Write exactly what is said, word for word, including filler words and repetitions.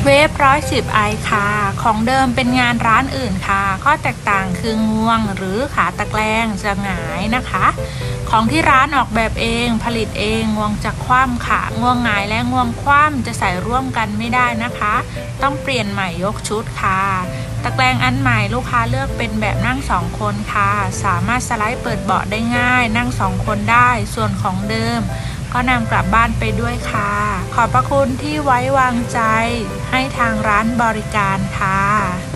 เวฟร้อยสิบไอค่ะของเดิมเป็นงานร้านอื่นค่ะข้อแตกต่างคืองวงหรือขาตะแกรงจะหงายนะคะของที่ร้านออกแบบเองผลิตเองงวงจะคว่ำค่ะงวงหงายและงวงคว่ำจะใส่ร่วมกันไม่ได้นะคะต้องเปลี่ยนใหม่ยกชุดค่ะตะแกรงอันใหม่ลูกค้าเลือกเป็นแบบนั่งสองคนค่ะสามารถสไลด์เปิดเบาะได้ง่ายนั่งสองคนได้ส่วนของเดิมก็นำกลับบ้านไปด้วยค่ะขอบพระคุณที่ไว้วางใจให้ทางร้านบริการค่ะ